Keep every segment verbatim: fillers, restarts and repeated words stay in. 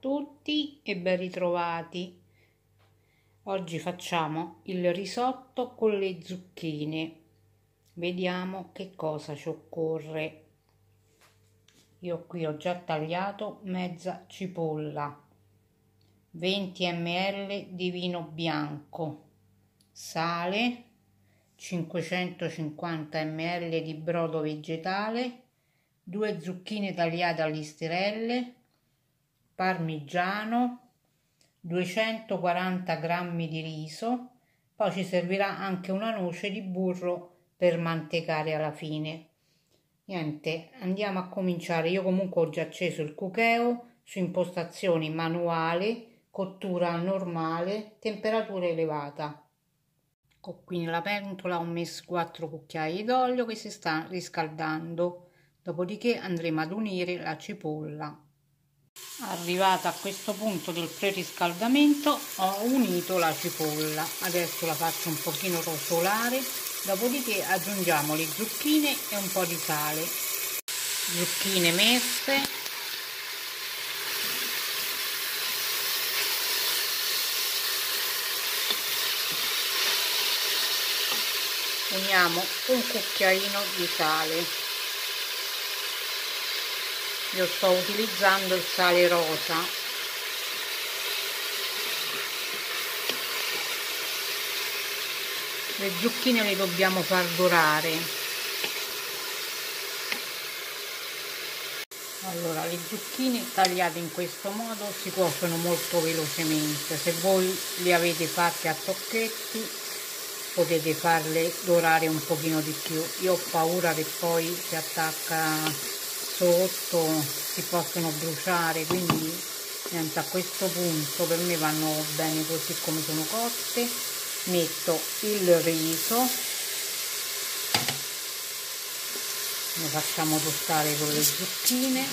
tutti e ben ritrovati. Oggi facciamo il risotto con le zucchine. Vediamo che cosa ci occorre. Io qui ho già tagliato mezza cipolla, venti millilitri di vino bianco, sale, cinquecentocinquanta millilitri di brodo vegetale, due zucchine tagliate a listirelle, parmigiano, duecentoquaranta grammi di riso, poi ci servirà anche una noce di burro per mantecare alla fine. Niente, andiamo a cominciare. Io comunque ho già acceso il cuocheo su impostazioni manuale, cottura normale, temperatura elevata. Qui nella pentola ho messo quattro cucchiai d'olio che si sta riscaldando, dopodiché andremo ad unire la cipolla. Arrivata a questo punto del preriscaldamento ho unito la cipolla, adesso la faccio un pochino rosolare, dopodiché aggiungiamo le zucchine e un po' di sale. Zucchine messe. Uniamo un cucchiaino di sale. Io sto utilizzando il sale rosa. Le zucchine le dobbiamo far dorare. Allora, le zucchine tagliate in questo modo si cuociono molto velocemente. Se voi le avete fatte a tocchetti potete farle dorare un pochino di più. Io ho paura che poi si attacca sotto, si possono bruciare, quindi niente, a questo punto per me vanno bene così come sono cotte. Metto il riso, lo facciamo tostare con le zucchine.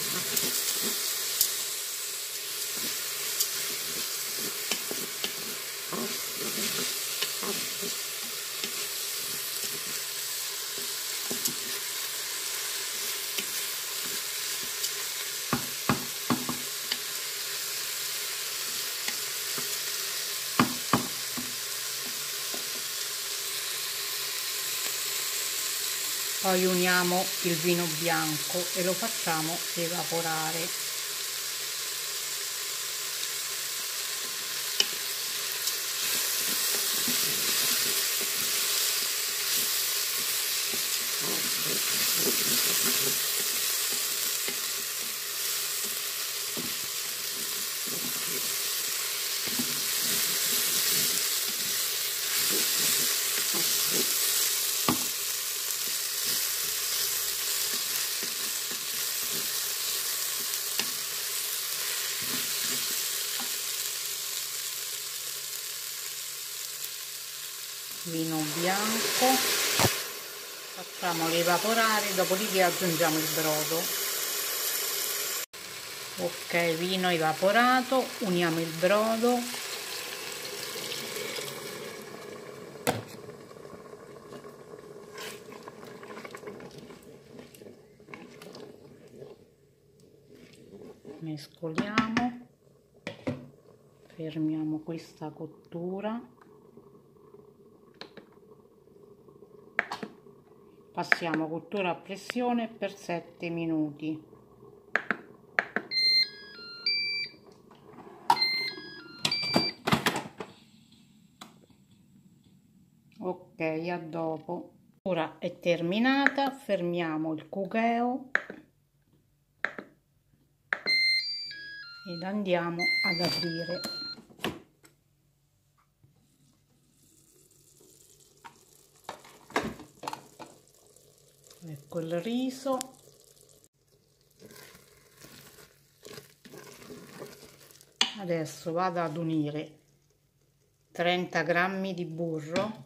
Poi uniamo il vino bianco e lo facciamo evaporare. Vino bianco, facciamolo evaporare, dopodiché aggiungiamo il brodo. Ok, vino evaporato, uniamo il brodo. Mescoliamo, fermiamo questa cottura. Passiamo cottura a pressione per sette minuti. Ok, a dopo. Ora è terminata, fermiamo il cuocheo ed andiamo ad aprire. Ecco il riso. Adesso vado ad unire trenta grammi di burro,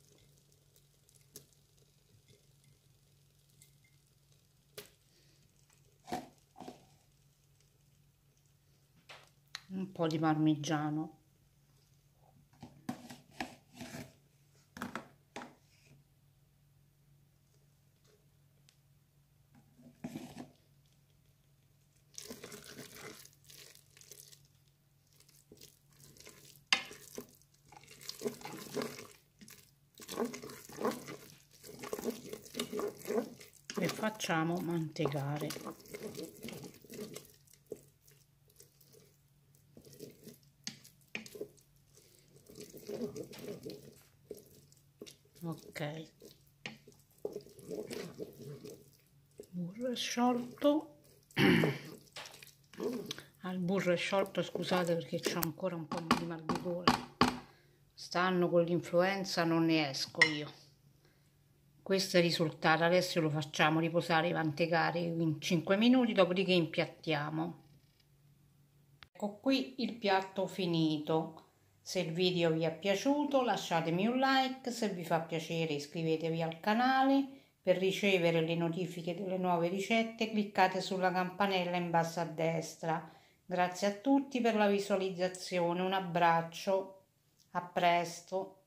un po' di parmigiano, facciamo mantecare. Ok, burro è sciolto. Al burro è sciolto, scusate perché c'ho ancora un po' di mal di gola, stanno con l'influenza, non ne esco io. Questo è il risultato. Adesso lo facciamo riposare, mantecare in cinque minuti, dopodiché impiattiamo. Ecco qui il piatto finito. Se il video vi è piaciuto lasciatemi un like, se vi fa piacere iscrivetevi al canale. Per ricevere le notifiche delle nuove ricette cliccate sulla campanella in basso a destra. Grazie a tutti per la visualizzazione, un abbraccio, a presto.